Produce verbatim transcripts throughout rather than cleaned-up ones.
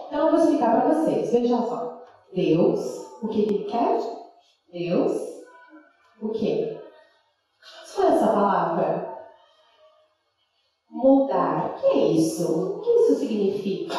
Então eu vou explicar para vocês. Vejam só. Deus, o que Ele quer? Deus, o quê? Qual é essa palavra? Moldar. O que é isso? O que isso significa?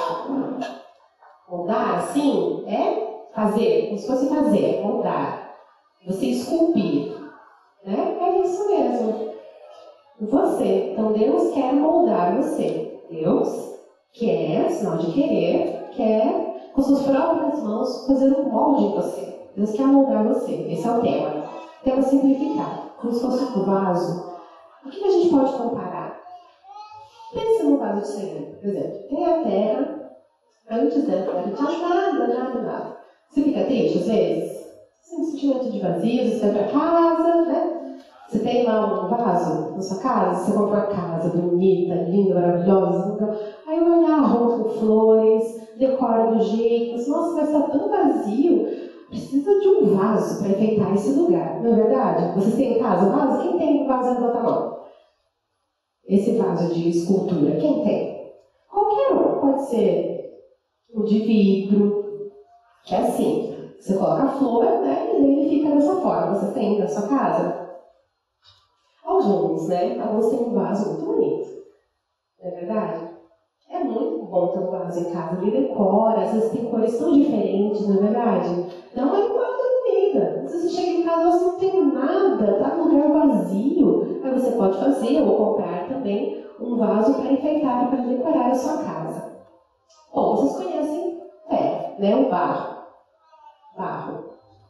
Moldar, sim, é fazer, como se fosse fazer, moldar. Você esculpir, né? É isso mesmo. Você. Então Deus quer moldar você. Deus quer, sinal de querer, quer com suas próprias mãos fazer um molde em você. Deus quer moldar você. Esse é o tema. Tema simplificado. Como se fosse um vaso. O que a gente pode comparar? Pense num vaso de cimento, por exemplo. Tem a terra, antes da terra não tinha nada, nada, nada. Você fica triste às vezes? Você tem um sentimento de vazio, você vai para casa, né? Você tem lá um vaso na sua casa, você compra uma casa bonita, linda, maravilhosa. Aí eu olhar a roupa com flores, decora do jeito, mas, nossa, vai estar tão vazio. Precisa de um vaso para enfeitar esse lugar, não é verdade? Vocês têm em casa um vaso? Quem tem um vaso, levanta a mão. Esse vaso de escultura, quem tem? Qualquer um, pode ser o de vidro, que é assim, você coloca a flor, né, e ele fica dessa forma. Você tem na sua casa? Alguns, né? Alguns têm um vaso muito bonito, não é verdade? É muito bom ter um vaso em casa, ele decora, às vezes tem cores tão diferentes, não é verdade? Dá uma animada na vida. Se você chega em casa e não tem nada, tá num lugar vazio, aí você pode fazer ou comprar também um vaso para enfeitar, para decorar a sua casa. Bom, vocês conhecem terra, né? O barro. Barro.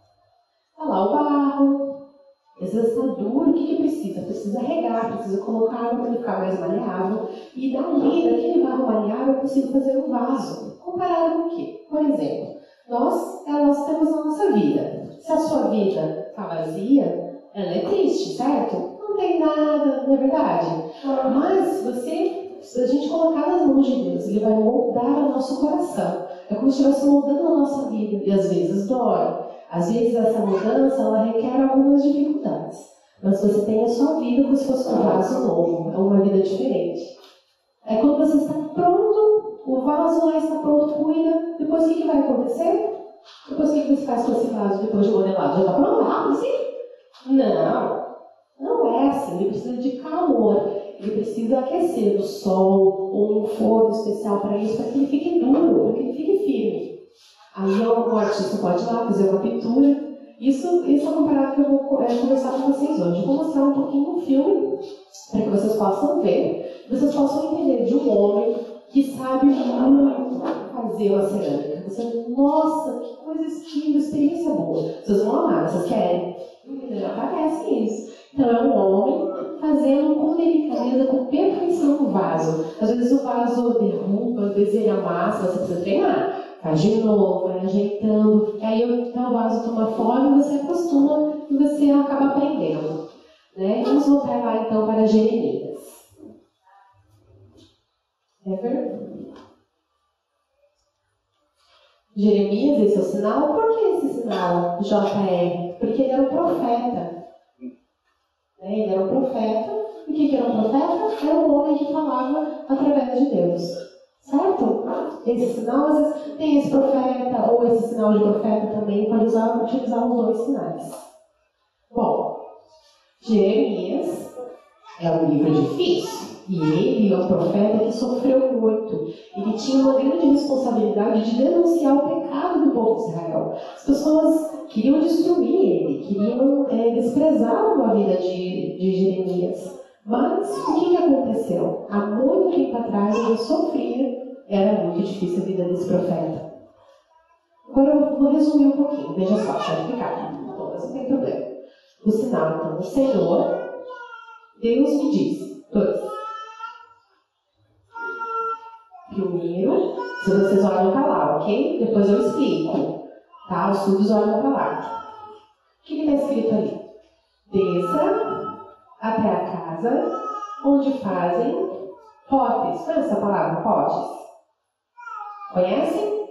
Olha lá o barro. Às vezes está duro, o que, que precisa? Precisa regar, precisa colocar água para ele ficar mais maleável. E dali, daquele barro maleável, é possível fazer um vaso. Comparado com o quê? Por exemplo, nós, nós temos a nossa vida. Se a sua vida está vazia, ela é triste, certo? Não tem nada, não é verdade? Mas se você, se a gente colocar nas mãos de Deus, Ele vai moldar o nosso coração. É como se estivesse moldando a nossa vida. E às vezes dói. Às vezes essa mudança, ela requer algumas dificuldades. Mas você tem a sua vida como se fosse um vaso novo. É uma vida diferente. É quando você está pronto, o vaso lá está pronto, cuida. Depois o que, que vai acontecer? Depois o que, que você faz com esse vaso depois de modelado? Já está pronto? Rápido assim? Não. Não é assim. Ele precisa de calor. Ele precisa aquecer do sol ou um forno especial para isso, para que ele fique duro, para que ele fique firme. Aí o artista pode ir lá fazer uma pintura. Isso, isso é uma parada que eu vou é, conversar com vocês hoje. Eu vou mostrar um pouquinho do filme, para que vocês possam ver, vocês possam entender de um homem que sabe muito fazer uma cerâmica. Você, nossa, que coisa incrível, experiência boa. Vocês vão amar, vocês querem? Aparece isso. Então é um homem fazendo com delicadeza, com perfeição o vaso. Às vezes o vaso derruba, às vezes ele amassa, você precisa treinar. Faz de novo, vai ajeitando. Aí então, o vaso toma forma, você acostuma e você acaba aprendendo. Né? Vamos voltar lá então para Jeremias. Ever? Jeremias, esse é o sinal. Por que esse sinal J R? Porque ele era um profeta. Né? Ele era um profeta. E o que era um profeta? Era um homem que falava através de Deus. Certo? Esse sinal, às vezes, tem esse profeta, ou esse sinal de profeta também, pode usar, utilizar os dois sinais. Bom, Jeremias é um livro difícil, e ele é um profeta que sofreu muito. Ele tinha uma grande responsabilidade de denunciar o pecado do povo de Israel. As pessoas queriam destruir ele, queriam é, desprezar a vida de, de Jeremias. Mas o que, que aconteceu? Há muito tempo atrás ele sofria, era muito difícil a vida desse profeta. Agora eu vou resumir um pouquinho, veja só, pode ficar, todas, não tem problema. O sinal, então, o Senhor, Deus me disse, dois. Primeiro, se vocês olham para lá, ok? Depois eu explico, tá? Os surdos olham para lá. O que está escrito ali? Desça até a casa, onde fazem potes. Conhece essa palavra, potes? Conhecem?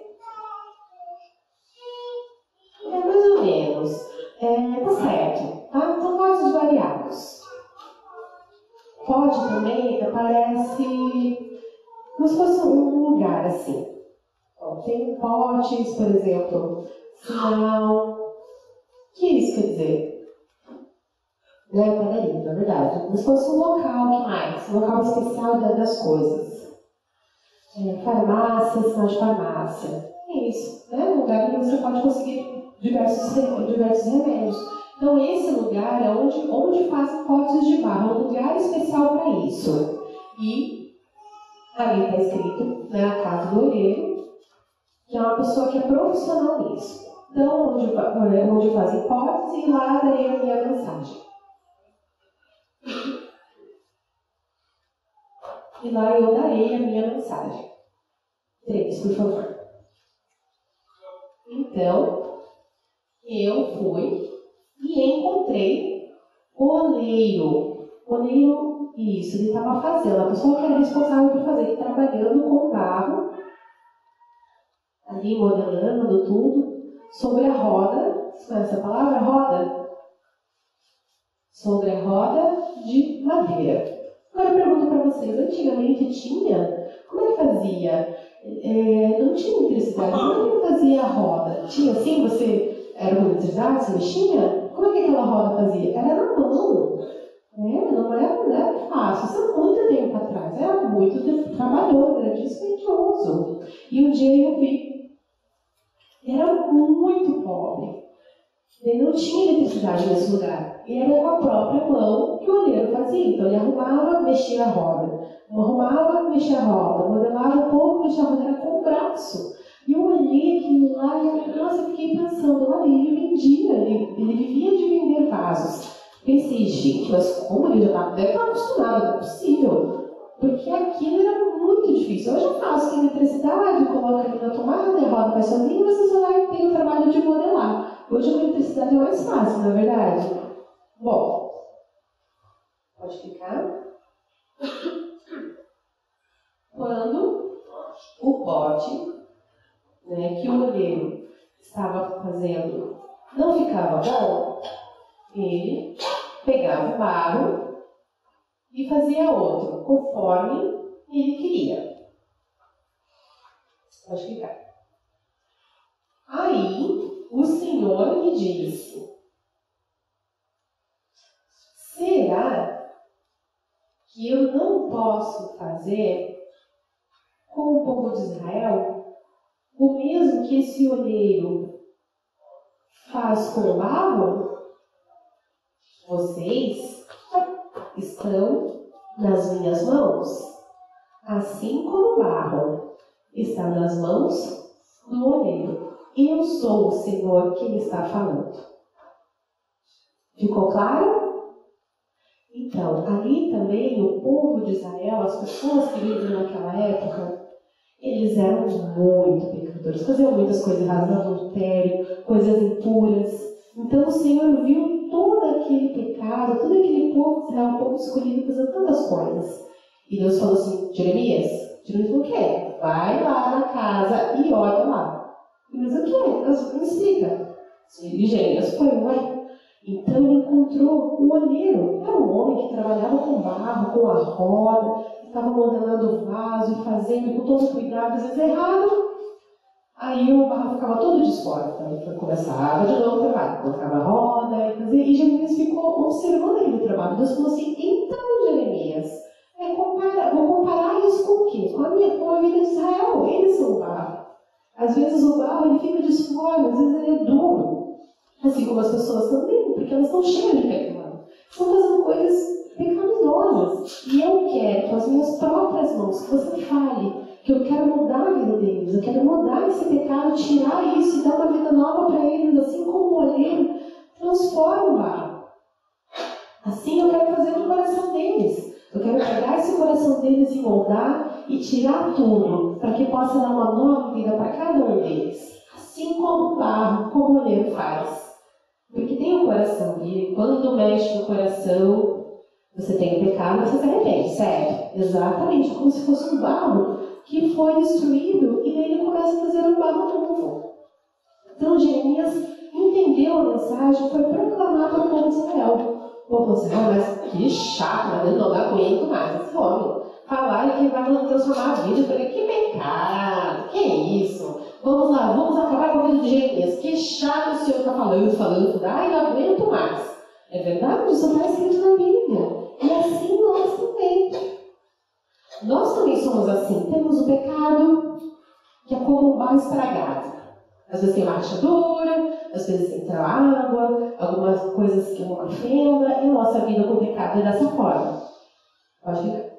É mais ou menos. É, tá certo, tá? São potes variados. Pote também parece como se fosse um lugar assim. Ó, tem potes, por exemplo, sinal. O que isso quer dizer? Não é padaria, na verdade. Como se fosse um local, que mais? Um local especial das coisas. É, farmácia, sinal de farmácia. É isso, né? Um lugar onde você pode conseguir diversos, diversos remédios. Então, esse lugar é onde, onde fazem potes de barro, é um lugar especial para isso. E ali está escrito, né, a casa do olheiro, que é uma pessoa que é profissional nisso. Então, onde, onde fazem potes, e lá darei a minha mensagem. E lá eu darei a minha mensagem. Três, por favor. Então, eu fui e encontrei o oleiro. O oleiro, isso, ele estava fazendo, a pessoa que era responsável por fazer, trabalhando com barro, ali modelando tudo, sobre a roda. Você conhece a palavra roda? Sobre a roda de madeira. Agora eu pergunto para vocês, antigamente tinha? Como é que fazia? É, não tinha eletricidade, como é que fazia a roda? Tinha assim, você era com eletricidade, você mexia? Como é que aquela roda fazia? Era na mão. É, não, era, não era fácil, isso há muito tempo atrás. Era muito trabalhoso, era dispendioso. E um dia eu vi, era muito pobre. Ele não tinha eletricidade nesse lugar. E era com a própria mão que o olheiro fazia. Então ele arrumava, mexia a roda. Arrumava, mexia a roda. Modelava um pouco, mexia a roda. Era com o braço. E eu olhei aquilo lá e eu, nossa, eu fiquei pensando, olha, ele vendia, ele, ele vivia de vender vasos. Pensei, gente, mas como ele já estava, deve estar acostumado, não é possível. Porque aquilo era muito difícil. Hoje eu faço, tem eletricidade, coloca ali na tomada, a roda vai sozinha, você só vai ter o trabalho de modelar. Hoje a eletricidade é mais fácil, não é verdade? Bom, pode ficar. Quando o pote, né, que o olheiro estava fazendo não ficava bom, ele pegava o barro e fazia outro, conforme ele queria. Pode ficar. Aí, o Senhor me disse: será que eu não posso fazer com o povo de Israel o mesmo que esse olheiro faz com o barro? Vocês estão nas minhas mãos, assim como o barro está nas mãos do olheiro. Eu sou o Senhor que me está falando. Ficou claro? Então, ali também o povo de Israel, as pessoas que viviam naquela época, eles eram muito pecadores, faziam muitas coisas erradas, adultério, coisas impuras. Então o Senhor viu todo aquele pecado, todo aquele povo de Israel, o povo escolhido, fazendo tantas coisas. E Deus falou assim: Jeremias, Jeremias falou: o quê? Vai lá na casa e olha lá. Mas o quê? Deus me explica. E Jeremias foi, ué. Então ele encontrou o olheiro. Era um homem que trabalhava com barro, com a roda, estava modelando o vaso e fazendo com todo cuidado, às vezes errado. Aí o barro ficava todo desforte. Então começava de novo o trabalho, colocava a roda e fazia. E Jeremias ficou observando aquele trabalho. Deus falou assim: então, Jeremias, é compara, vou comparar isso com o quê? Com a minha, com a vida de Israel. Eles são o barro. Às vezes o barro ele fica desforte, às vezes ele é duro. Assim como as pessoas também, porque elas estão cheias de pecado. Estão fazendo coisas pecaminosas. E eu quero, com as minhas próprias mãos, que você fale, que eu quero mudar a vida deles, eu quero mudar esse pecado, tirar isso e dar uma vida nova para eles, assim como o olheiro transforma o barro. Assim eu quero fazer no coração deles. Eu quero pegar esse coração deles e moldar e tirar tudo, para que possa dar uma nova vida para cada um deles. Assim como o barro, como o olheiro faz. Porque tem o coração, e quando mexe no coração, você tem o pecado, você se arrepende, certo? Exatamente, como se fosse um barro que foi destruído e daí ele começa a fazer um barro novo. Então Jeremias entendeu a mensagem e foi proclamar para o povo de Israel. O povo falou assim: ah, mas que chato, mas eu não aguento mais esse homem. Falar que vai transformar a vida, eu falei: que pecado, que isso? Vamos lá, vamos acabar com a vida de Jeremias. Que chato o senhor está falando, falando, ai, não aguento mais. É verdade? Isso está escrito na Bíblia. E assim nós também. Nós também somos assim. Temos o pecado, que é como um barro estragado. Às vezes tem uma rachadura, às vezes entra água, algumas coisas que uma fenda. E a nossa vida com o pecado é dessa forma. Pode ficar.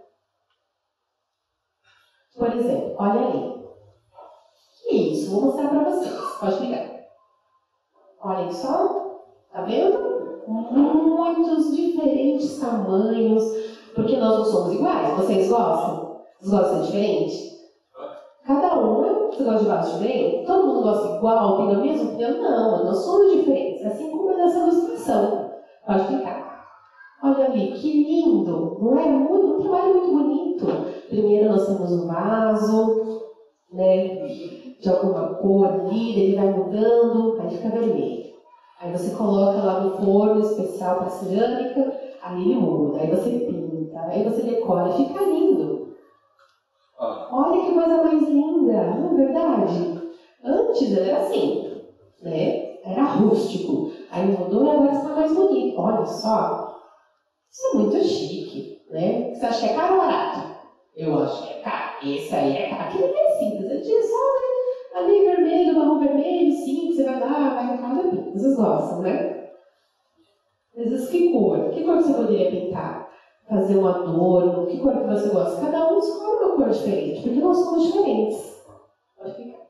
Por exemplo, olha ali. Que isso? Vou mostrar para vocês. Pode ligar. Olhem só. Tá vendo? Muitos diferentes tamanhos. Porque nós não somos iguais. Vocês gostam? Vocês gostam de diferente? Cada um, né? Você gosta de vaso diferente? Todo mundo gosta igual? Tem a mesma opinião? Não, nós somos diferentes. Assim como é nessa ilustração. Pode ficar. Olha ali, que lindo. Não é muito, um trabalho muito bonito. Primeiro nós temos um vaso, né, de alguma cor ali, ele vai mudando, aí fica vermelho. Aí você coloca lá no forno especial para cerâmica, aí ele muda, aí você pinta, aí você decora, fica lindo. Olha que coisa mais linda, não é verdade? Antes era assim, né? Era rústico, aí mudou e agora está mais bonito. Olha só, isso é muito chique, né? Você acha que é caro ou barato? Eu acho que é caro. Esse aí é caro. Aquele é simples. Eu tinha só, né? Ali vermelho, marrom vermelho, simples. Você vai lá, vai na casa pinta. Vocês gostam, né? Às vezes, que cor? Que cor você poderia pintar? Fazer um adorno? Que cor que você gosta? Cada um escolhe uma cor diferente, porque nós somos diferentes. Pode ficar.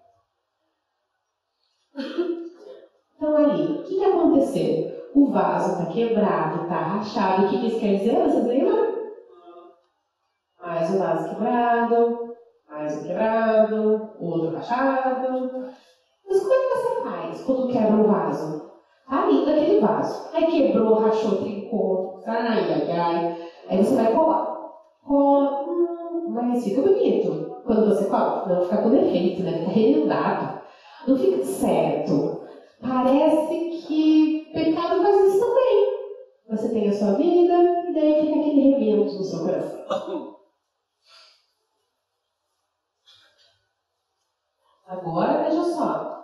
Então, ali, o que, que aconteceu? O vaso está quebrado, está rachado. O que, que isso quer dizer? Vocês lembram? Mais um vaso quebrado, mais um quebrado, outro rachado. Mas como é que você faz quando quebra um vaso? Tá lindo aquele vaso. Aí quebrou, rachou, trincou. Ai, ai, ai. Aí você vai colar. Cola, hum, mas fica bonito. Quando você cola, não fica com defeito, né? Fica remendado. Não fica certo. Parece que pecado faz isso também. Você tem a sua vida e daí fica aquele rebento no seu coração. Agora, veja só.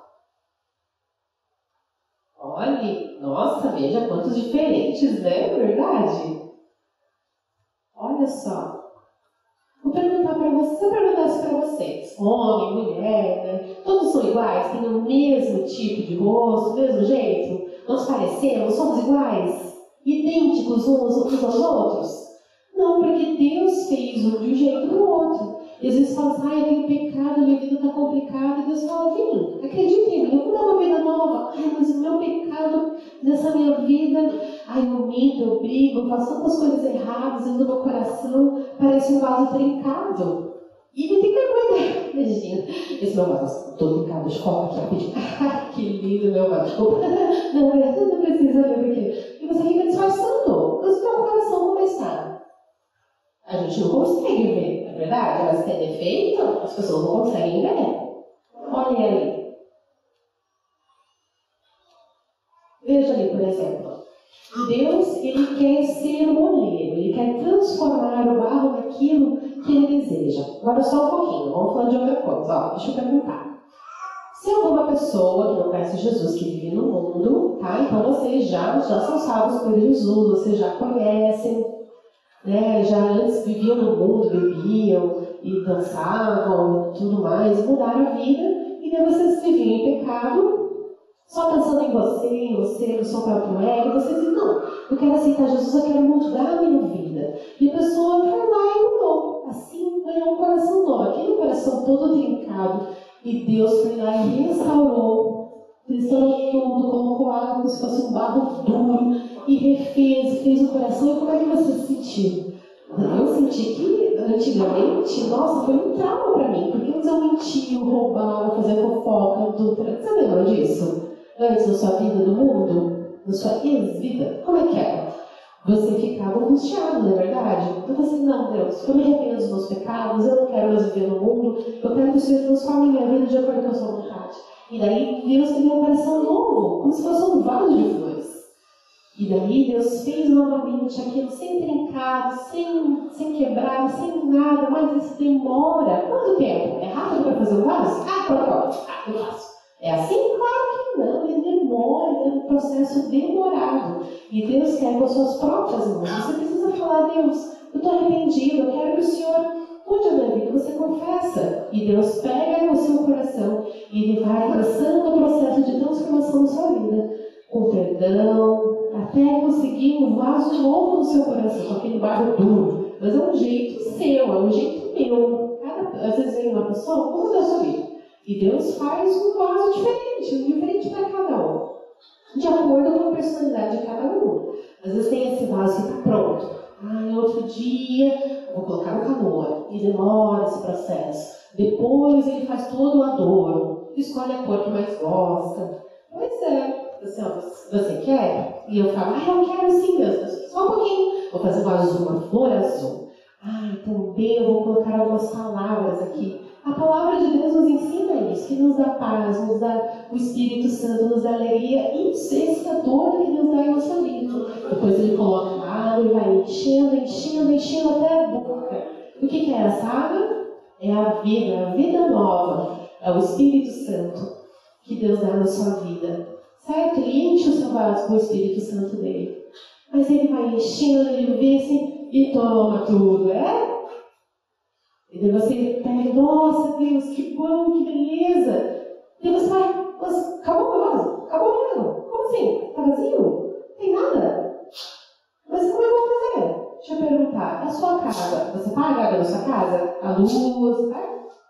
Olhe, nossa, veja quantos diferentes, né? É verdade? Olha só. Vou perguntar para vocês, se eu perguntasse para vocês, homem, mulher, né? Todos são iguais, têm o mesmo tipo de rosto, o mesmo jeito? Nós parecemos, somos iguais? Idênticos uns, uns aos outros? Não, porque Deus fez um de um jeito do outro. E às vezes fala assim, ah, eu tenho pecado, minha vida está complicada. E Deus fala, vem, acredita em mim, eu vou dar uma vida nova. Ai, mas o meu pecado nessa minha vida, ai, eu minto, eu brigo, eu faço tantas coisas erradas dentro do meu coração, parece um vaso trincado. E me tem vergonha. Imagina, esse meu vaso todo trincado, escola aqui rapidinho. Ai, que lindo meu vaso. Não, você não precisa ver porque. E você fica disfarçando. Mas o meu coração como está? A gente não consegue ver, é verdade? Mas tem defeito, as pessoas não conseguem ver. Olhem ali. Veja ali, por exemplo. Deus, ele quer ser moleiro, ele quer transformar o barro naquilo que ele deseja. Agora só um pouquinho, vamos falar de outra coisa. Ó, deixa eu perguntar. Se alguma pessoa que não conhece Jesus, que vive no mundo, tá? Então vocês já, já são salvos por Jesus, vocês já conhecem. Né, já antes viviam no mundo, bebiam e dançavam e tudo mais, mudaram a vida e daí vocês viviam em pecado, só pensando em você, em você, no seu próprio ego. Vocês dizem, não, eu quero aceitar Jesus, eu quero mudar a minha vida. E a pessoa foi lá e mudou, assim ganhou um coração novo, aquele coração todo trincado, e Deus foi lá e restaurou, restaurou tudo, colocou água como se fosse um barro duro, e refez, fez o coração. E como é que você se sentiu? Eu senti que antigamente, nossa, foi um trauma para mim, porque antes eu mentia, eu roubava, fazia fofoca, adulta. Você lembra disso? Antes da sua vida no mundo, da sua ex-vida, como é que era? Você ficava angustiado, não é verdade? Então você, não, Deus, eu me arrependo dos meus pecados, eu não quero mais viver no mundo, eu quero que o Senhor transforme minha vida de acordo com a sua vontade. E daí Deus te deu um coração novo, como se fosse um vaso de flores. E daí Deus fez novamente aquilo sem trincado, sem, sem quebrar, sem nada, mas isso demora. Quanto tempo? É rápido para fazer um vaso? Ah, quanto tempo? Ah, eu faço. É assim? Claro que não, ele demora, é um processo demorado. E Deus quer com as suas próprias mãos. Você precisa falar: Deus, eu estou arrependido, eu quero que o Senhor mude a minha vida. Você confessa, e Deus pega o seu coração e Ele vai começando o processo de transformação da sua vida, com perdão, até conseguir um vaso novo no seu coração, com aquele barro duro. Mas é um jeito seu, é um jeito meu. Cada, às vezes vem uma pessoa, como Deus sua vida? E Deus faz um vaso diferente, um diferente para cada um, de acordo com a personalidade de cada um. Às vezes tem esse vaso que está pronto. Ah, no outro dia, vou colocar no calor. E demora esse processo. Depois ele faz todo o adorno. Escolhe a cor que mais gosta. Pois é. Assim, ó, você quer? E eu falo: ah, eu quero sim, Deus. Só um pouquinho. Vou fazer uma azul, uma flor azul. Ah, também eu vou colocar algumas palavras aqui. A palavra de Deus nos ensina isso, que nos dá paz, nos dá o Espírito Santo, nos dá alegria. Isso, esse adorno que Deus dá em nossa vida. Depois ele coloca água e vai enchendo, enchendo, enchendo até a boca. O que, que é essa água? É a vida, a vida nova. É o Espírito Santo que Deus dá na sua vida. Certo? Ele enche o seu vaso com o Espírito Santo dele. Mas ele vai enchendo, ele vê assim e toma tudo, é? E daí você pega: nossa, Deus, que bom, que beleza. E você vai: mas acabou o meu vaso? Acabou mesmo? Como assim? Está vazio? Não tem nada? Mas como eu vou fazer? Deixa eu perguntar: a sua casa, você paga a água da sua casa? A luz, tá?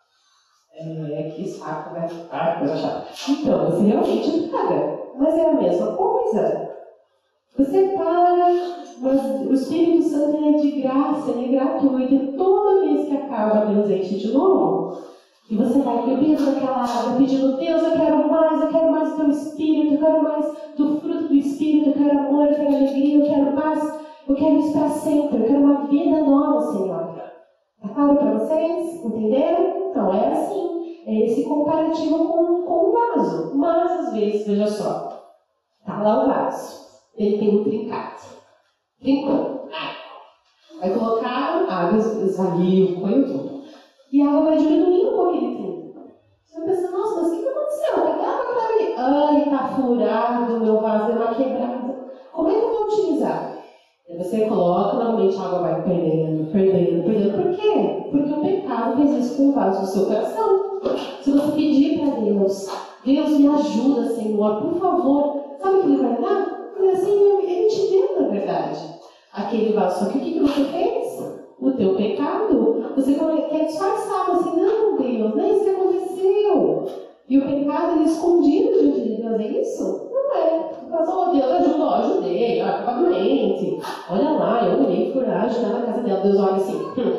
É, que saco, né? Ah, coisa chata. Então, você realmente paga. Mas é a mesma coisa. Você paga, mas o Espírito Santo é de graça, ele é gratuito. E toda vez que acaba, Deus enche de novo. E você vai bebendo aquela água, pedindo: Deus, eu quero mais, eu quero mais do teu Espírito, eu quero mais do fruto do Espírito, eu quero amor, eu quero alegria, eu quero paz, eu quero isso para sempre, eu quero uma vida nova, Senhor. Está claro para vocês? Entenderam? Então, é assim. É esse comparativo com, com o vaso. Mas, às vezes, veja só, está lá o vaso. Ele tem um trincado. Trincou. Vai colocar água, esvazio, põe tudo. E a água vai diminuindo com aquele trinco. Você vai pensar: nossa, mas o que aconteceu? Cadê a água que estava ali? Ai, está furado, meu vaso deu uma quebrada. Como é que eu vou utilizar? Aí você coloca, normalmente a água vai perdendo, perdendo, perdendo. Por quê? Porque o pecado fez isso com o vaso do seu coração. Se você pedir para Deus: Deus, me ajuda, Senhor, por favor. Sabe o que ele vai dar? Assim, ele te deu, na verdade, aquele vaso. Só que o que você fez? O teu pecado, você quer disfarçar, assim: não, Deus, não é isso que aconteceu. E o pecado ele é escondido diante de Deus, é isso? Não é. Mas, oh, Deus, ajudou, ajudei, ela estava doente. Olha lá, eu olhei, fui lá ajudar na casa dela. Deus olha assim: hum.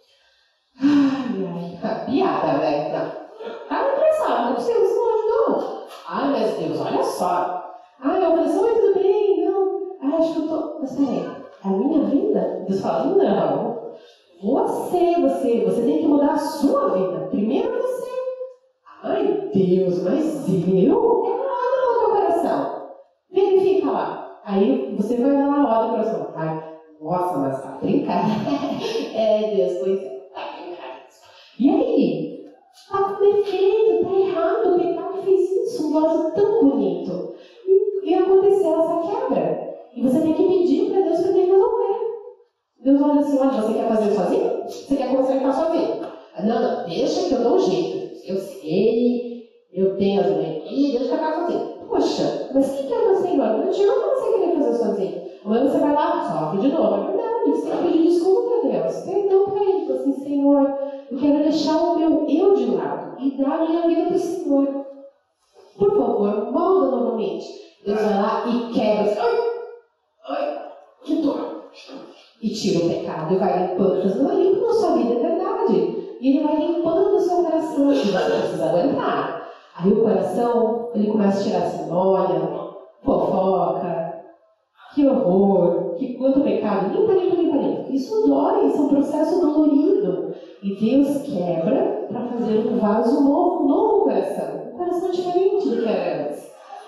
ai, ai, piada, velho. Tá interessado, não sei, você não ajudou. Ai, mas Deus, olha só. Ah, eu falei: oi, tudo bem? Não. Ah, acho que eu tô. Mas peraí, é a minha vida? Deus fala: não. Você, você, você tem que mudar a sua vida. Primeiro você. Ai, Deus, mas eu? É nada no teu coração. Verifica lá. Aí você vai lá, olha o coração. Ai, nossa, mas tá brincando. É, Deus, pois é, tá brincando. E aí? Tá com defeito, tá errado. O pecado fez isso, um vaso tão bonito. E, e aconteceu essa quebra. E você tem que pedir para Deus para ele resolver. Deus olha assim: olha, você quer fazer sozinho? Você quer consertar sozinho? Não, não, deixa que eu dou um jeito. Eu sei, eu tenho as minhas aqui, deixa eu ficar sozinho. Poxa, mas o que é você, Senhor? Não adianta você querer fazer sozinho. Amanhã você vai lá, sofre de novo. É verdade, você tem que pedir desculpa para Deus. Perdão para ele, assim: Senhor, eu quero deixar o meu eu de lado e dar a minha vida para o Senhor. Por favor, molda novamente. Deus vai lá e quebra. Ai, ai, que dor. E tira o pecado e vai limpando. Deus não vai limpando a sua vida, é verdade. E ele vai limpando o seu coração. E você precisa aguentar. Aí o coração, ele começa a tirar assim: olha, fofoca, que horror, que quanto pecado. Limpa, limpa, limpa, limpa. Isso dói, isso é um processo dolorido. E Deus quebra para fazer um vaso novo, um novo coração. Um coração diferente do que era antes.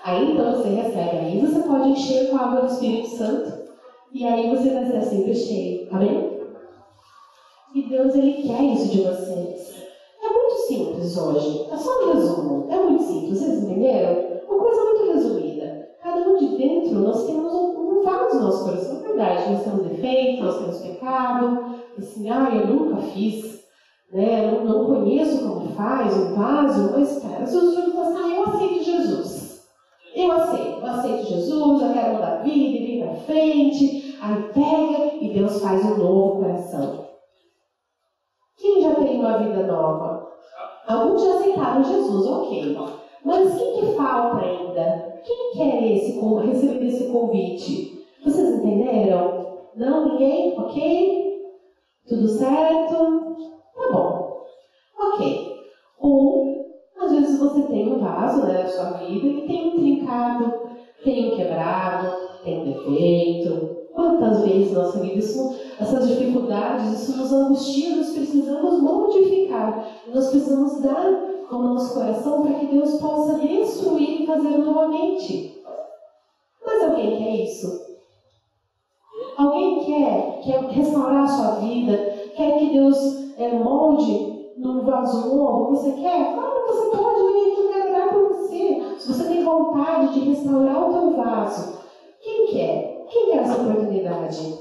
Aí então você recebe, aí você pode encher com a água do Espírito Santo, e aí você vai ser sempre cheio. Amém? E Deus, Ele quer isso de vocês. É muito simples hoje. É só um resumo. É muito simples. Vocês entenderam? Uma coisa muito resumida. Cada um de dentro, nós temos um, um vaso no nosso coração. É verdade, nós temos defeito, nós temos pecado. Assim, ah, eu nunca fiz. Né? Eu não, não conheço como faz um vaso. Mas, cara, se os filhos falam assim, ah, eu aceito Jesus. Eu aceito. Eu aceito Jesus, eu quero mudar a vida, e vir pra frente. Aí pega e Deus faz um novo coração. Quem já tem uma vida nova? Alguns já aceitaram Jesus, ok. Mas quem que falta ainda? Quem quer esse, receber esse convite? Vocês entenderam? Não? Ninguém? Ok? Tudo certo? Tá bom. Ok. Ou, às vezes você tem um vaso, né, na sua vida e tem um trincado, tem um quebrado, tem um defeito. Quantas vezes na nossa vida isso, essas dificuldades, isso nos angustia, nós precisamos modificar. Nós precisamos dar ao nosso coração para que Deus possa destruir e fazer novamente. Mas alguém quer isso? Alguém quer, quer restaurar a sua vida? Quer que Deus é, molde num vaso novo? Você quer? Claro, você pode vir aqui, eu quero orar por você. Se você tem vontade de restaurar o teu vaso, quem quer? Quem quer essa oportunidade?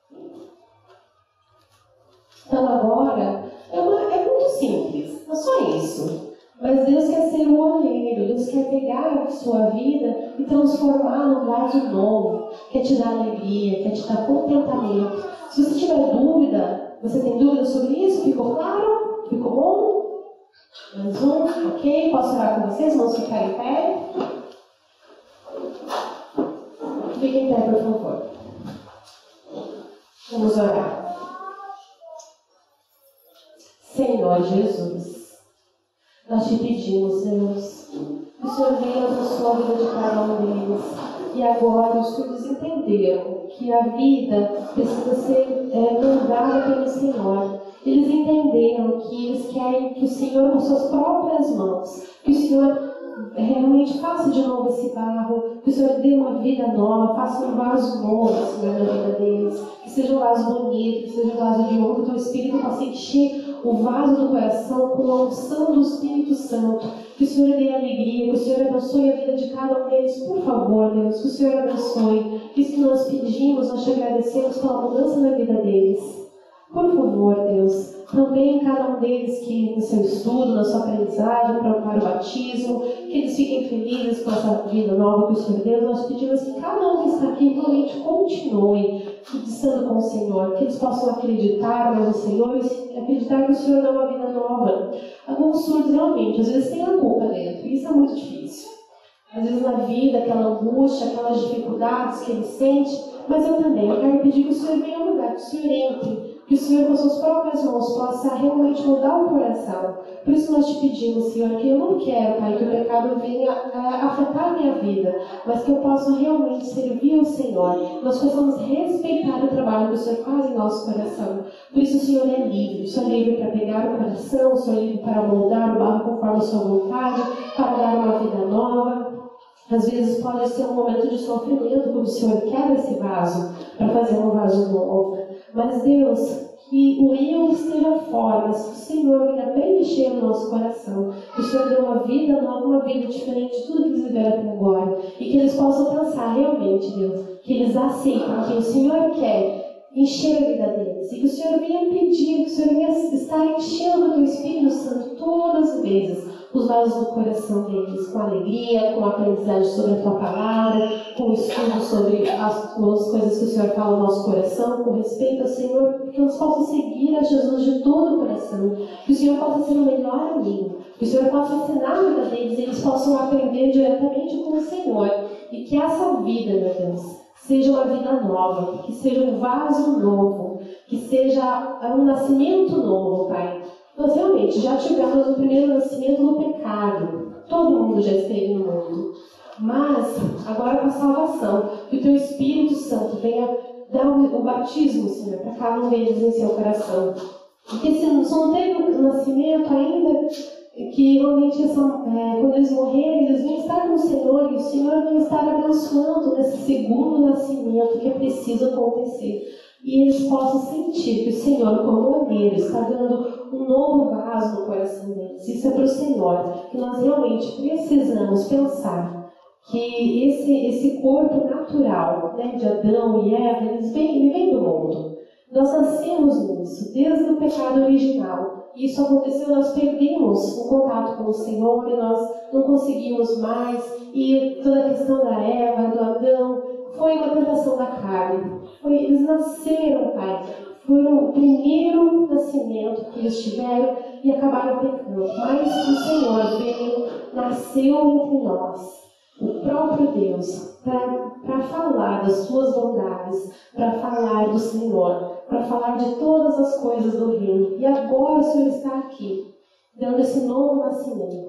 Então agora, é, uma, é muito simples, é só isso. Mas Deus quer ser o olheiro, Deus quer pegar a sua vida e transformar num vaso novo. Quer te dar alegria, quer te dar contentamento. Se você tiver dúvida, você tem dúvida sobre isso? Ficou claro? Ficou bom? Mais um, ok? Posso orar com vocês? Vamos ficar em pé? Fiquem em pé, por favor. Vamos orar. Senhor Jesus, nós te pedimos, Deus, que o Senhor venha abençoar a vida de cada um deles. E agora os filhos entenderam que a vida precisa ser é, moldada pelo Senhor. Eles entenderam que eles querem que o Senhor, com suas próprias mãos, que o Senhor realmente faça de novo esse barro, que o Senhor dê uma vida nova, faça um vaso novo, Senhor, na vida deles, que seja um vaso bonito, que seja um vaso de ouro, que o teu Espírito possa encher o vaso do coração com a unção do Espírito Santo, que o Senhor dê alegria, que o Senhor abençoe a vida de cada um deles, por favor, Deus, que o Senhor abençoe. Isso que nós pedimos, nós te agradecemos pela mudança na vida deles. Por favor, Deus, também cada um deles que no seu estudo, na sua aprendizagem, para o batismo, que eles fiquem felizes com essa vida nova que o Senhor deu. Nós pedimos que cada um que está aqui realmente continue estando com o Senhor, que eles possam acreditar mais no Senhor e acreditar que o Senhor dá uma vida nova. Alguns surdos realmente, às vezes têm a culpa dentro, e isso é muito difícil. Às vezes na vida, aquela angústia, aquelas dificuldades que ele sente, mas eu também, eu quero pedir que o Senhor venha mudar, que o Senhor entre, que o Senhor com suas próprias mãos possa realmente mudar o coração. Por isso nós te pedimos, Senhor, que eu não quero, Pai, que o pecado venha a afetar a minha vida, mas que eu possa realmente servir ao Senhor, nós possamos respeitar o trabalho que o Senhor faz em nosso coração. Por isso o Senhor é livre, o Senhor é livre para pegar o coração, o Senhor é livre para moldar o barro conforme a sua vontade, para dar uma vida nova. Às vezes pode ser um momento de sofrimento, quando o Senhor quebra esse vaso para fazer um vaso novo. Mas Deus, que o eu esteja fora, mas que o Senhor venha preencher o nosso coração. Que o Senhor dê uma vida nova, uma vida diferente de tudo que eles viveram até agora. E que eles possam pensar realmente, Deus, que eles aceitam que o Senhor quer encher a vida deles. E que o Senhor venha pedir, que o Senhor venha estar enchendo o teu Espírito Santo todas as vezes os vasos do coração deles, com alegria, com aprendizagem sobre a tua palavra, com estudo sobre as, as coisas que o Senhor fala no nosso coração, com respeito ao Senhor, que eles possam seguir a Jesus de todo o coração, que o Senhor possa ser o melhor amigo, que o Senhor possa ensinar a vida deles e eles possam aprender diretamente com o Senhor, e que essa vida, meu Deus, seja uma vida nova, que seja um vaso novo, que seja um nascimento novo, Pai. Nós realmente já tivemos o primeiro nascimento no pecado. Todo mundo já esteve no mundo. Mas, agora com a salvação, que o Teu Espírito Santo venha dar o, o batismo, Senhor, para cada um deles em seu coração. Porque se não teve o nascimento ainda, que realmente essa, é, quando eles morrerem, eles vão estar com o Senhor, e o Senhor vai estar abençoando nesse segundo nascimento que é preciso acontecer. E eles possam sentir que o Senhor, como olheiro, está dando um novo vaso no coração deles. Isso é para o Senhor, que nós realmente precisamos pensar que esse, esse corpo natural, né, de Adão e Eva, eles vêm, ele vem do mundo. Nós nascemos nisso, desde o pecado original. Isso aconteceu, nós perdemos o contato com o Senhor e nós não conseguimos mais. E toda a questão da Eva, do Adão, foi uma tentação da carne. Foi, eles nasceram, Pai. Foi o primeiro nascimento que eles tiveram e acabaram pecando. Mas o Senhor veio, nasceu entre nós. O próprio Deus, para falar das suas bondades, para falar do Senhor, para falar de todas as coisas do reino. E agora o Senhor está aqui, dando esse novo nascimento.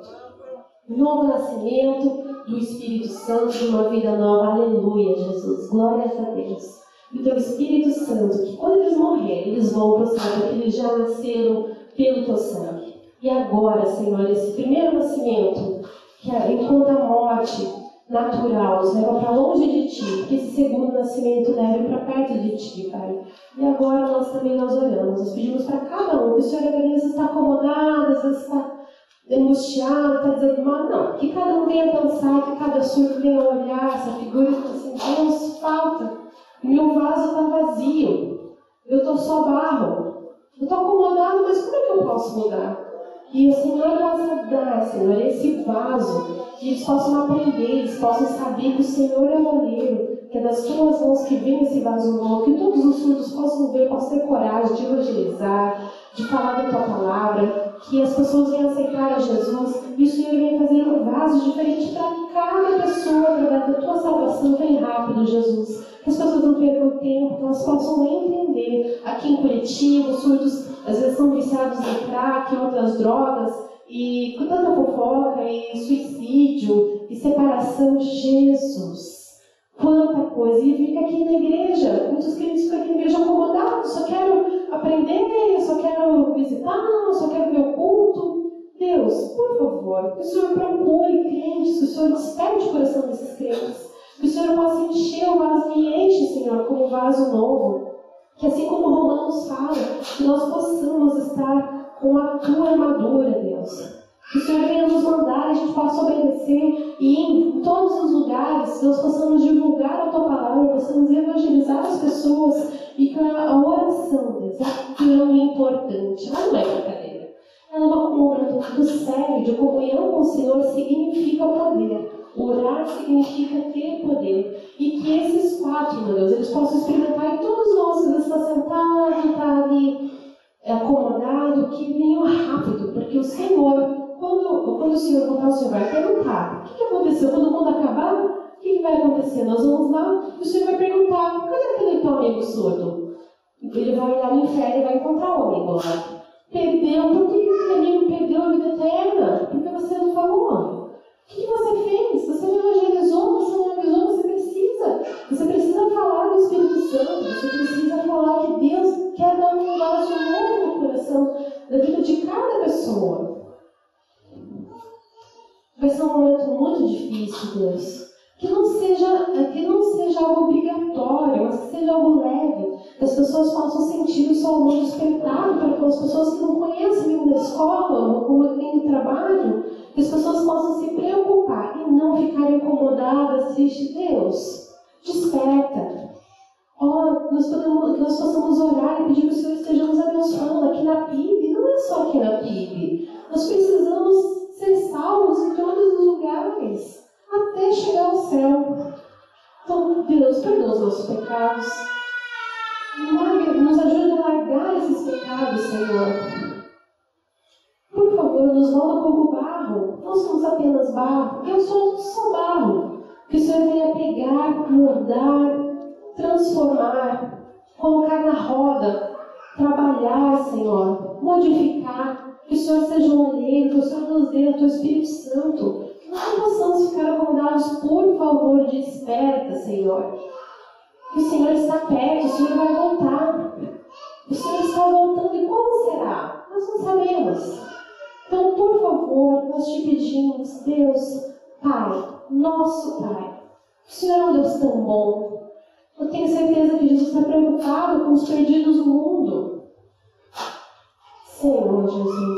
Novo nascimento do Espírito Santo, de uma vida nova. Aleluia, Jesus. Glórias a Deus. E o teu Espírito Santo, que quando eles morrerem, eles vão para o céu, porque eles já nasceram pelo teu sangue. E agora, Senhor, esse primeiro nascimento, que enquanto a morte natural nos leva para longe de Ti, que esse segundo nascimento leve para perto de Ti, Pai. E agora nós também nós oramos, nós pedimos para cada um, que o Senhor às vezes está acomodado, às vezes está angustiado, está desanimado. Não, que cada um venha pensar, que cada surdo venha olhar essa figura e falar assim: Deus, falta, meu vaso está vazio, eu estou só barro, eu estou acomodado, mas como é que eu posso mudar? E o Senhor possa dar, Senhor, esse vaso, que eles possam aprender, eles possam saber que o Senhor é o oleiro, que é das tuas mãos que vem esse vaso novo, que todos os surdos possam ver, possam ter coragem de evangelizar, de falar da tua palavra, que as pessoas venham aceitar a Jesus, e o Senhor venha fazer um vaso diferente para cada pessoa, através da tua salvação. Vem rápido, Jesus. Que as pessoas não percam tempo, que elas possam entender. Aqui em Curitiba, os surdos às vezes são viciados em crack e outras drogas, e com tanta fofoca, e suicídio, e separação. Jesus, quanta coisa! E fica aqui na igreja, muitos crentes ficam aqui na igreja acomodados, só quero aprender, só quero visitar, só quero ver o culto. Deus, por favor, que o Senhor procure crentes, que o Senhor desperte o coração desses crentes, que o Senhor possa encher o vaso e enche, Senhor, como um vaso novo. Que assim como Romanos fala, que nós possamos estar com a tua armadura, Deus. Que o Senhor venha nos mandar, a gente possa obedecer e em todos os lugares nós possamos divulgar a tua palavra, possamos evangelizar as pessoas, e que a oração, Deus, é tão importante. Ela não é brincadeira. Ela é uma comunhão do sério, de comunhão com o Senhor, significa poder. Orar significa ter poder. E que esses quatro, meu Deus, eles possam experimentar, e todos nós, que está sentado, está ali acomodado, que venham rápido, porque o Senhor, quando, quando o Senhor voltar, o Senhor vai perguntar: o que, que aconteceu? Quando o mundo acabar, o que, que vai acontecer? Nós vamos lá e o Senhor vai perguntar: cadê aquele teu amigo surdo? Ele vai olhar no inferno e vai encontrar o amigo lá. Perdeu, por que esse amigo perdeu a vida eterna? Porque você não falou. O que você fez? Você não evangelizou, você não avisou, você precisa. Você precisa falar do Espírito Santo, você precisa falar que Deus quer dar um vaso novo no coração da vida de cada pessoa. Vai ser um momento muito difícil, Deus. Que não seja, que não seja algo obrigatório, mas que seja algo leve. Que as pessoas possam sentir o seu amor despertado para aquelas pessoas que não conhecem nem da escola, ou nem do trabalho. Que as pessoas possam se preocupar e não ficarem incomodadas, tristes. Deus, desperta. Oh, nós podemos, que nós possamos orar e pedir que o Senhor esteja nos abençoando aqui na P I B. Não é só aqui na P I B. Nós precisamos ser salvos em todos os lugares, até chegar ao céu. Então, Deus, perdoa os nossos pecados. Nos ajude a largar esses pecados, Senhor. Por favor, nos molda como barro. Não somos apenas barro. Eu sou só barro. Que o Senhor venha pegar, moldar, transformar, colocar na roda, trabalhar, Senhor, modificar. Que o Senhor seja um olheiro, que o Senhor nos dê o teu Espírito Santo. Que nós não possamos ficar acomodados. Por favor, desperta, Senhor. Que o Senhor está perto, o Senhor vai voltar. O Senhor está voltando, e como será? Nós não sabemos. Então, por favor, nós te pedimos, Deus, Pai, nosso Pai, o Senhor é um Deus tão bom. Eu tenho certeza que Jesus está preocupado com os perdidos do mundo. Senhor Jesus,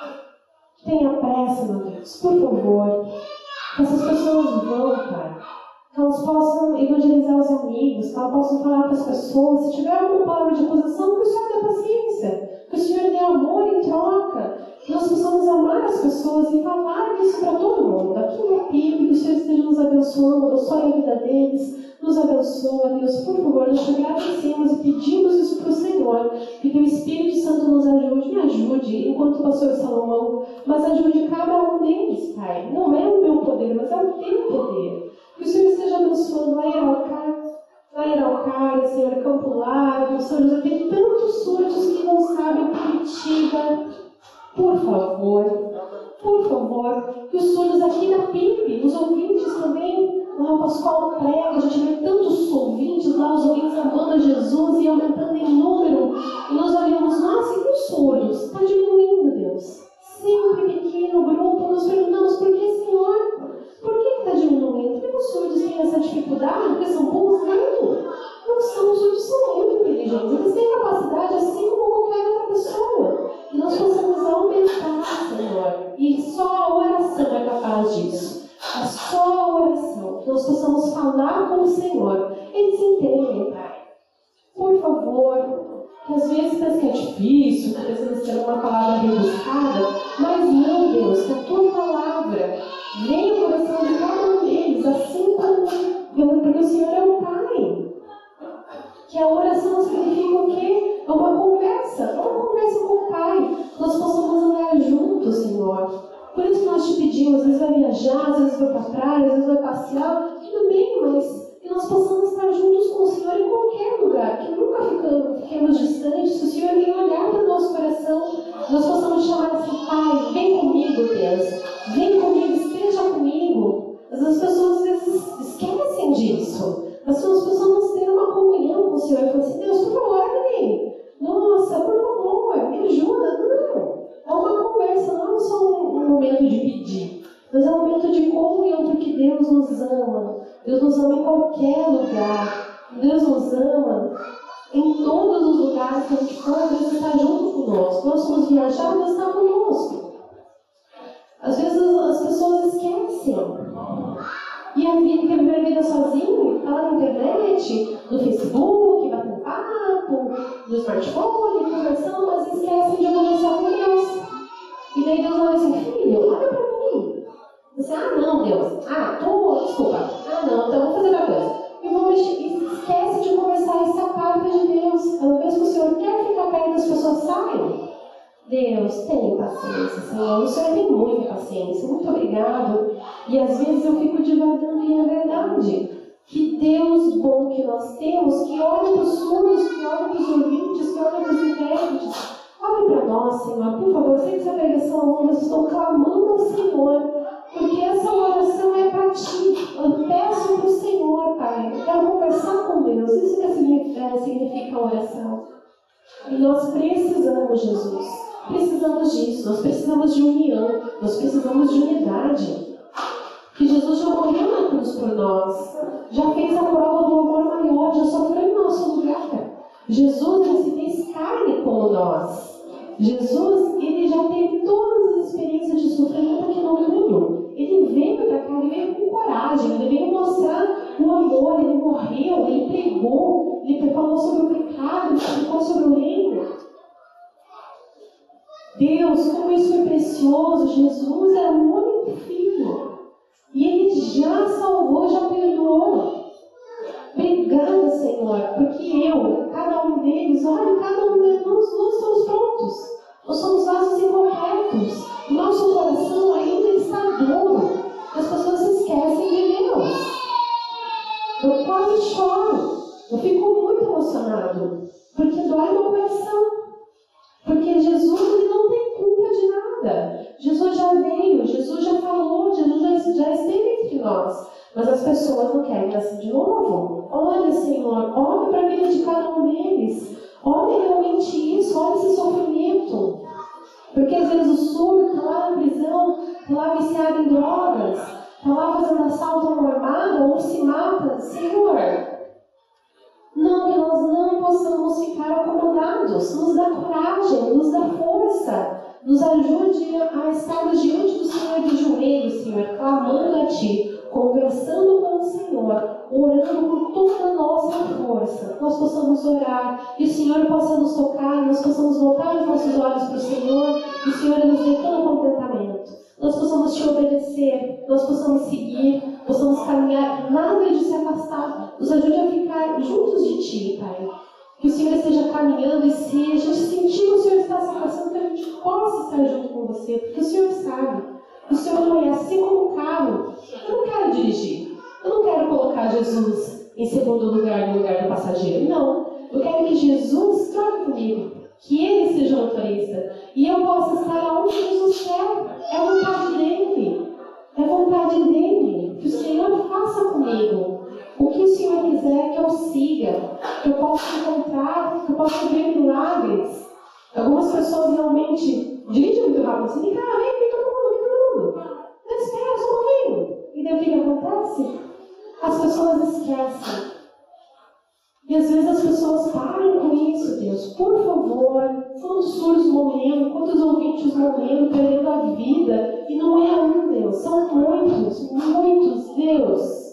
tenha pressa, meu Deus, por favor, que essas pessoas vão, Pai, que elas possam evangelizar os amigos, que elas possam falar para as pessoas. Se tiver alguma palavra de acusação, que o Senhor dê paciência, que o Senhor dê amor em troca, que nós possamos amar as pessoas e falar isso para todo mundo. Aqui no P I B, que o Senhor esteja nos abençoando, abençoe a vida deles, nos abençoa, Deus, por favor, nós te agradecemos e pedimos isso para o Senhor, que teu Espírito Santo nos ajude, me ajude, enquanto o pastor Salomão, mas ajude cada um deles, Pai. Não é o meu poder, mas é o teu poder. Que o Senhor esteja abençoando lá em Araucária, lá em Araucária, Senhor, Campo Largo, São José, tem tantos surdos que não sabem Curitiba. Por favor, por favor, que os surdos aqui da P I B, os ouvintes também, lá o Pascoal prega, a gente vê tantos ouvintes lá, os ouvintes amando a Jesus e aumentando em número, e nós olhamos, nossa, e os surdos? Está diminuindo, Deus. Sempre pequeno grupo, nos perguntamos por que, Senhor? Por que está diminuindo? Por que os surdos têm essa dificuldade? Porque são burros? Não, não são, os surdos são muito inteligentes, eles têm capacidade assim como qualquer outra pessoa. E nós possamos aumentar, Senhor, e só a oração é capaz disso. É só a oração, que nós possamos falar com o Senhor. Eles entendem, Pai. Por favor, que às vezes parece que é difícil, que precisamos ter uma palavra rebuscada, mas não, Deus, que a Tua palavra venha ao coração de cada um deles, assim como, porque o Senhor é o Pai. Que a oração significa o quê? É uma conversa, é uma conversa com o Pai. Nós possamos andar juntos, Senhor. Por isso que nós te pedimos, às vezes vai viajar, às vezes vai para praia, às vezes vai passear, tudo bem, mas que nós possamos estar juntos com o Senhor em qualquer lugar, que nunca ficamos, fiquemos distantes, se o Senhor vem olhar para o nosso coração, nós possamos chamar assim, Pai, vem comigo, Deus, vem comigo, esteja comigo. As pessoas às vezes esquecem disso, mas nós possamos ter uma comunhão com o Senhor e falar assim, Deus, por favor, olha, nossa, por favor, me ajuda. Não, é uma conversa, não é só um, um momento de pedir, mas é um momento de comunhão, porque Deus nos ama. Deus nos ama em qualquer lugar. Deus nos ama em todos os lugares que a gente for. Deus está junto conosco. Nós somos viajar, Deus está conosco. Às vezes as pessoas esquecem. E a vida, quer viver a vida sozinho, tá lá na internet, no Facebook, batendo papo, no smartphone, conversando, mas esquecem de conversar com Deus. E daí Deus olha assim, filho, olha pra mim. Você, ah não, Deus, ah, tô, desculpa, ah não, então vou fazer outra coisa. E vou mexer, e esquece de conversar, isso é a carta de Deus. Cada vez que o Senhor quer ficar perto, as pessoas saem. Deus, tenha paciência, Senhor. O Senhor tem muita paciência. Muito obrigado. E às vezes eu fico divagando e é verdade. Que Deus bom que nós temos, que olha para os surdos, que olha para os ouvintes, que olha para os intérpretes. Olhe para nós, Senhor. Por favor, eu sei que essa pregação é longa, mas estou clamando ao Senhor. Porque essa oração é para ti. Eu peço para o Senhor, Pai. Eu quero conversar com Deus. Isso que significa, significa a oração. E nós precisamos, Jesus. Precisamos disso, nós precisamos de união, nós precisamos de unidade. Que Jesus já morreu na cruz por nós, já fez a prova do amor maior, já sofreu em nosso lugar. Jesus, ele se fez carne como nós. Jesus, ele já teve todas as experiências de sofrimento aqui no mundo. Ele veio para cá, ele veio com coragem, ele veio mostrar o amor, ele morreu, ele pregou, ele falou sobre o pecado, ele falou sobre o reino. Deus, como isso foi precioso. Jesus era o único filho. E Ele já salvou, já perdoou. Obrigada, Senhor, porque eu, cada um deles, olha, cada um deles, nós, nós estamos prontos. Nós somos vasos incompletos. Nosso coração ainda está duro. As pessoas se esquecem de Deus. Eu quase choro. Eu fico muito emocionado, porque dói meu coração. Porque Jesus, ele não tem culpa de nada. Jesus já veio, Jesus já falou, Jesus já, já esteve entre nós. Mas as pessoas não querem nascer de novo. Olha, Senhor, olha para a vida de cada um deles. Olha realmente isso, olha esse sofrimento. Porque Porque às vezes o surdo está lá na prisão, está lá viciado em drogas, está lá fazendo assalto a uma armada ou se mata. Senhor, não, que nós não possamos ficar acomodados. Nos dá coragem, nos dá força, nos ajude a estarmos diante do Senhor de joelhos, Senhor, clamando a Ti, conversando com o Senhor, orando por toda a nossa força. Nós possamos orar e o Senhor possa nos tocar, nós possamos voltar os nossos olhos para o Senhor e o Senhor nos dê todo o contentamento. Nós possamos Te obedecer, nós possamos seguir, possamos caminhar, nada de se afastar. Nos ajude a ficar juntos de Ti, Pai. Que o Senhor esteja caminhando e se a gente sentir que o Senhor está se afastando, que a gente possa estar junto com Você, porque o Senhor sabe. O Senhor conhece, assim como o carro. Eu não quero dirigir. Eu não quero colocar Jesus em segundo lugar, no lugar do passageiro. Não. Eu quero que Jesus troque comigo. Que Ele seja o motorista. E eu possa estar onde Jesus quer. É vontade dEle. É vontade dEle. Que o Senhor faça comigo o que o Senhor quiser que eu siga. Que eu possa encontrar, que eu possa ver milagres. Algumas pessoas realmente dirigem muito rápido. Assim, vem cá, vem, vem todo mundo, vem todo mundo. Não, espera, só um pouquinho. E daí o que acontece? As pessoas esquecem. E às vezes as pessoas param com isso, Deus. Por favor, quantos surdos morrendo, quantos ouvintes morrendo, perdendo a vida. E não é um, Deus. São muitos, muitos, Deus.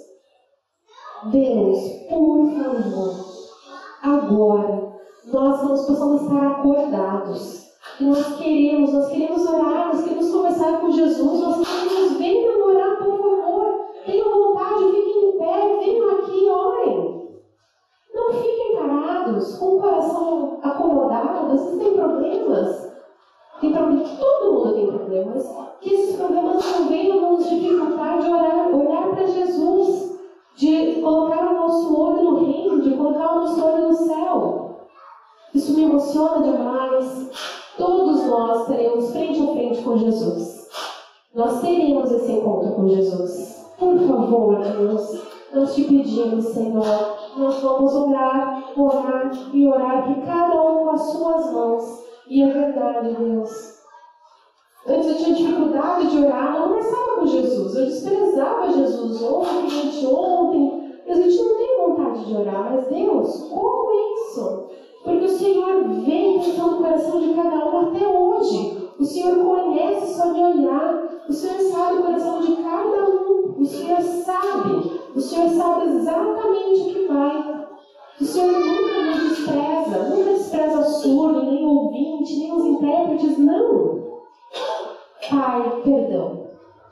Deus, por favor, agora, nós não possamos estar acordados. E nós queremos, nós queremos orar, nós queremos conversar com Jesus, nós queremos, venham orar, por favor. Tenham vontade, fiquem em pé, venham aqui, orem. Não fiquem parados, com o coração acomodado. Vocês têm problemas? Tem problemas, todo mundo tem problemas. Que esses problemas não venham nos dificultar de orar, olhar para Jesus. De colocar o nosso olho no reino, de colocar o nosso olho no céu. Isso me emociona demais. Todos nós teremos frente a frente com Jesus. Nós teremos esse encontro com Jesus. Por favor, Deus, nós te pedimos, Senhor, nós vamos orar, orar e orar, que cada um com as suas mãos. E é verdade, Deus. Antes eu tinha dificuldade de orar, não conversava com Jesus, eu desprezava Jesus ontem, anteontem. A gente não tem vontade de orar, mas Deus, como isso? Porque o Senhor vem pensando no coração de cada um até hoje. O Senhor conhece só de olhar, o Senhor sabe o coração de cada um, o Senhor sabe, o Senhor sabe exatamente o que vai. O Senhor nunca nos despreza, nunca despreza o surdo, nem o ouvinte, nem os intérpretes, não. Pai, perdão.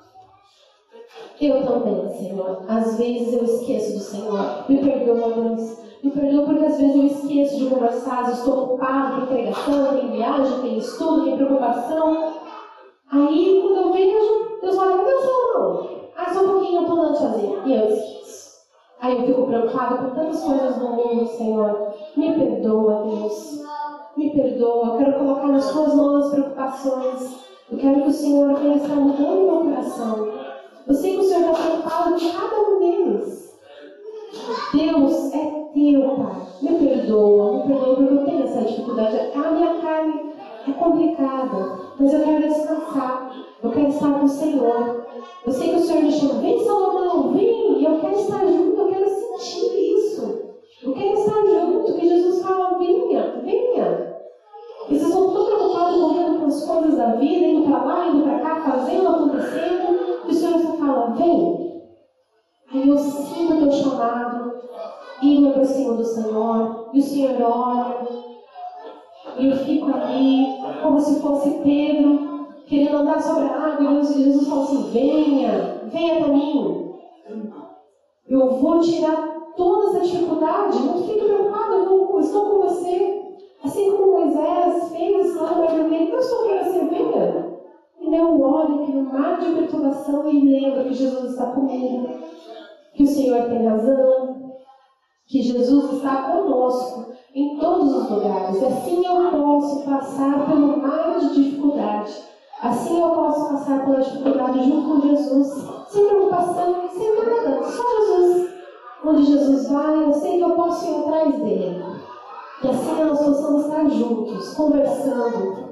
Eu também, Senhor. Às vezes eu esqueço do Senhor. Me perdoa, Deus. Me perdoa porque às vezes eu esqueço de conversar. Eu estou ocupado, tem pregação, tem viagem, tem estudo, tem preocupação. Aí, quando eu vejo, Deus fala, cadê o Senhor? Ah, só um pouquinho, eu estou andando sozinha. E eu esqueço. Aí eu fico preocupada com tantas coisas do mundo, Senhor. Me perdoa, Deus. Me perdoa. Eu quero colocar nas tuas mãos as preocupações. Eu quero que o Senhor venha estar mudando o meu coração. Eu sei que o Senhor está preocupado com cada um deles. Deus é teu, Pai. Me perdoa, me perdoa porque eu tenho essa dificuldade. A minha carne é complicada, mas eu quero descansar. Eu quero estar com o Senhor. Eu sei que o Senhor me chama, vem Salomão, vem. E eu quero estar junto, eu quero sentir isso. Eu quero estar junto, que Jesus fala, venha, venha. E vocês estão todos preocupados correndo com as coisas da vida, indo para lá, indo para cá, fazendo, acontecendo. E o Senhor só fala, vem. Aí eu sinto o teu chamado e me aproximo do Senhor. E o Senhor olha. E eu fico ali, como se fosse Pedro, querendo andar sobre a água. E Jesus fala assim, venha, venha para mim. Eu vou tirar toda essa dificuldade. Não fique preocupado, eu vou, estou com você. Assim como Moisés fez lá no Mar Vermelho, eu estou com você, venha. E daí eu olho aquele mar de perturbação e lembro que Jesus está comigo, que o Senhor tem razão, que Jesus está conosco em todos os lugares. E assim eu posso passar pelo mar de dificuldade. Assim eu posso passar pela dificuldade junto com Jesus, sem preocupação, sem nada, só Jesus. Onde Jesus vai, eu sei que eu posso ir atrás dele. E assim nós possamos estar juntos, conversando,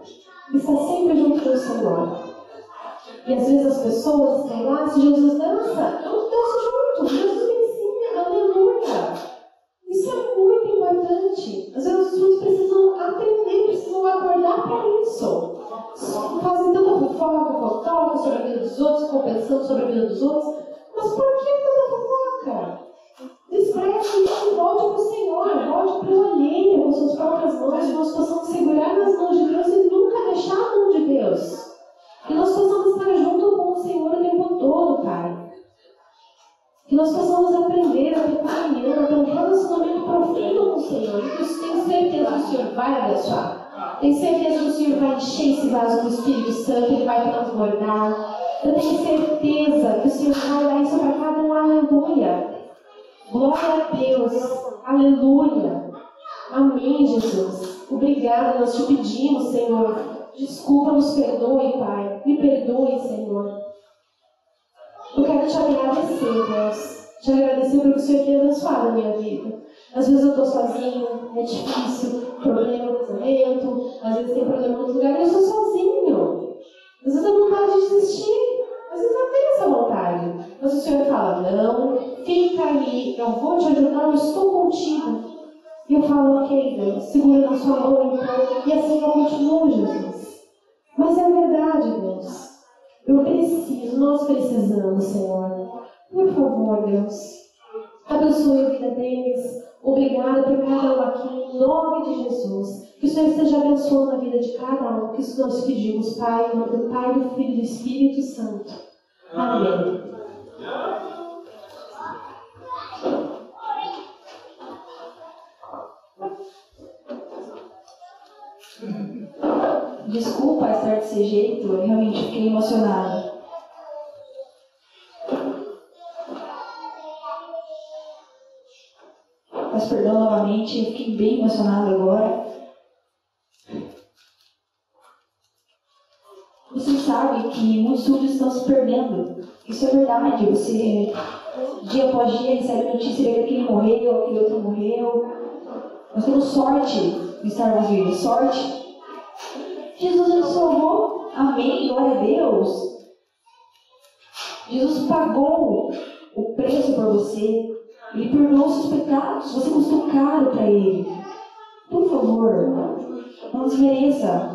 está sempre junto do Senhor. E às vezes as pessoas estão lá, se Jesus dança, eu danço junto, Jesus me ensina, aleluia. Isso é muito importante. Às vezes os filhos precisam aprender, precisam acordar para isso. Fazem tanta fofoca, fofoca sobre a vida dos outros, ficam pensando sobre a vida dos outros. Mas por que tanta fofoca? Despreze isso e volte para o Senhor, volte para a olheira com suas próprias mãos, e nós possamos segurar nas mãos de Deus e nunca deixar a mão de Deus. Que nós possamos estar junto com o Senhor o tempo todo, Pai. Que nós possamos aprender a ter comunhão, a ter um relacionamento profundo com o Senhor. E que eu tenho certeza que o Senhor vai abençoar. Tenho certeza que o Senhor vai encher esse vaso do Espírito Santo, Ele vai transbordar. Eu tenho certeza que o Senhor vai dar isso para cada um. Aleluia. Glória a Deus. Aleluia. Amém, Jesus. Obrigada, nós te pedimos, Senhor. Desculpa, nos perdoe, Pai. Me perdoe, Senhor. Eu quero te agradecer, Deus. Te agradecer pelo que o Senhor tem abençoado na minha vida. Às vezes eu estou sozinho, é difícil, problema no casamento, às vezes tem problema no outro lugar e eu sou sozinho. Às vezes eu vontade de desistir, às vezes eu tenho essa vontade. Mas o Senhor fala, não, fica aí, eu vou te ajudar, eu estou contigo. E eu falo, ok, Deus, segura na sua mão então, e assim eu continuo, Jesus. Mas é verdade, Deus. Eu preciso, nós precisamos, Senhor. Por favor, Deus, abençoe a vida deles. Obrigada por cada um aqui, em nome de Jesus. Que o Senhor esteja abençoando a vida de cada um. Que isso nós pedimos, Pai, em nome do Pai, do Filho e do Espírito Santo. Amém. Desculpa estar desse jeito, eu realmente fiquei emocionada. Mas perdão novamente, eu fiquei bem emocionada agora. Você sabe que muitos súditos estão se perdendo. Isso é verdade. Você, dia após dia, recebe notícia de que aquele morreu, aquele outro morreu. Nós temos sorte de estarmos vivos. Sorte. Jesus nos salvou. Amém. Glória a Deus. Jesus pagou o preço por você. Ele perdoou seus pecados. Você custou caro para Ele. Por favor, não desmereça.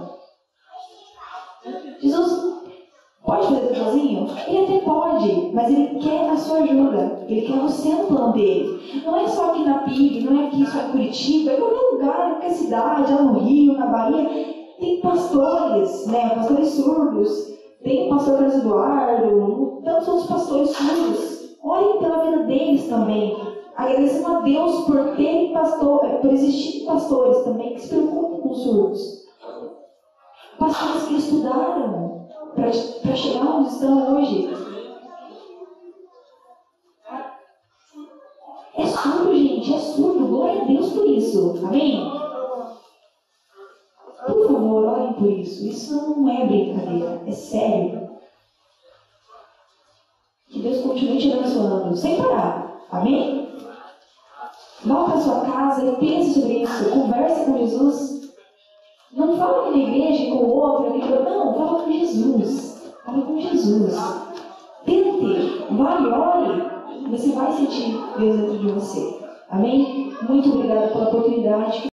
Jesus pode fazer tudo sozinho? Ele até pode, mas Ele quer a sua ajuda. Ele quer você no plano dele. Não é só aqui na P I B, não é aqui só em Curitiba, é em qualquer lugar, em qualquer cidade, lá no Rio, na Bahia. Tem pastores, né? Pastores surdos. Tem o pastor Carlos Eduardo, tantos outros pastores surdos. Olhem pela vida deles também. Agradecendo a Deus por terem pastor, por existir pastores também que se preocupam com os surdos. Pastores que estudaram para chegar onde estão hoje. É surdo, gente, é surdo. Glória a Deus por isso. Amém? Por favor, orem por isso. Isso não é brincadeira, é sério. Que Deus continue te abençoando, sem parar. Amém? Vá para a sua casa e pense sobre isso. Converse com Jesus. Não fala aqui na igreja com o outro, aqui, não, fala com Jesus. Fala com Jesus. Tente, vai, ore. Você vai sentir Deus dentro de você. Amém? Muito obrigada pela oportunidade.